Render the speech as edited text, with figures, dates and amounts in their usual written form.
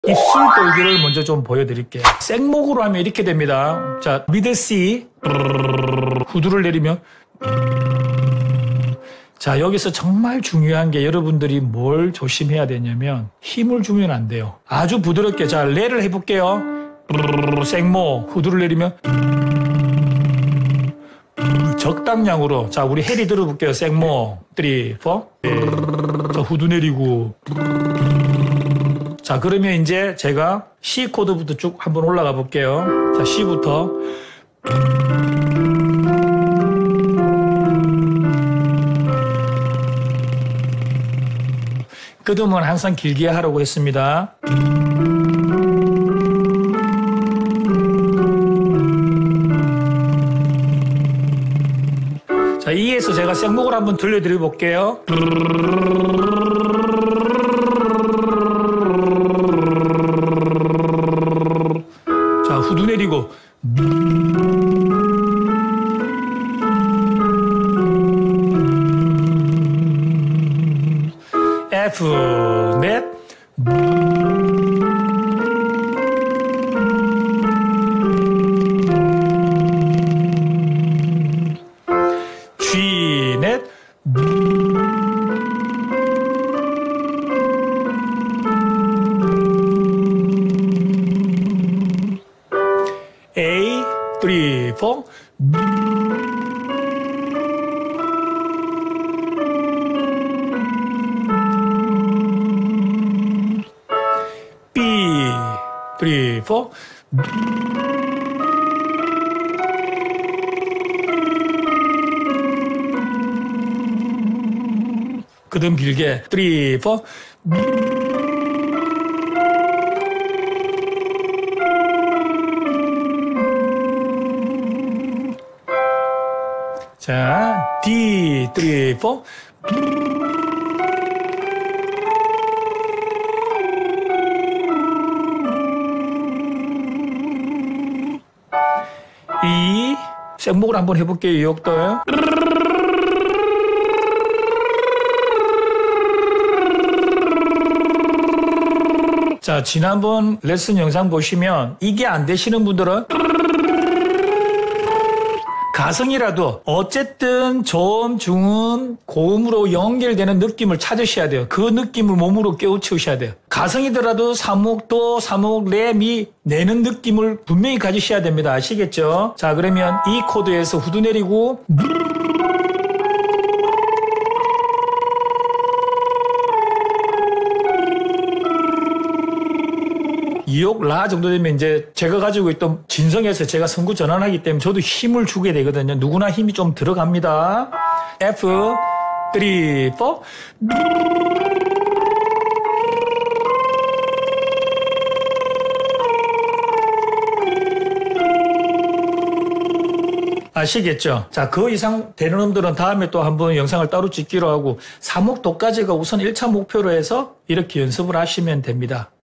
입술 떨기를 먼저 좀 보여드릴게요. 생목으로 하면 이렇게 됩니다. 자, 미드 C. 후두를 내리면. 자, 여기서 정말 중요한 게 여러분들이 뭘 조심해야 되냐면 힘을 주면 안 돼요. 아주 부드럽게. 자, 레를 해볼게요. 생모. 후두를 내리면. 적당량으로. 자, 우리 해리 들어볼게요. 생모. 3, 4. 자, 후두 내리고. 자, 그러면 이제 제가 C 코드부터 쭉 한번 올라가 볼게요. 자, C부터. 끄듬은 항상 길게 하라고 했습니다. 자, E에서 제가 생목을 한번 들려드려 볼게요. 자, 후두 내리고. F, 넷. G, 넷. A, 3, 4. B, 3, 4. 그다음 길게 3, 4. 자, D, 3, 4. E, 생목을 한번 해볼게요. 이 역도. 자, 지난번 레슨 영상 보시면 이게 안 되시는 분들은 가성이라도 어쨌든 저음, 중음, 고음으로 연결되는 느낌을 찾으셔야 돼요. 그 느낌을 몸으로 깨우치셔야 돼요. 가성이더라도 사목도, 사목, 레, 미 내는 느낌을 분명히 가지셔야 됩니다. 아시겠죠? 자, 그러면 이 코드에서 후두 내리고 이옥 라 정도 되면 이제 제가 가지고 있던 진성에서 제가 선구 전환하기 때문에 저도 힘을 주게 되거든요. 누구나 힘이 좀 들어갑니다. F, 3, 4. 아시겠죠? 자, 그 이상 되는 놈들은 다음에 또 한번 영상을 따로 찍기로 하고 3옥도까지가 우선 1차 목표로 해서 이렇게 연습을 하시면 됩니다.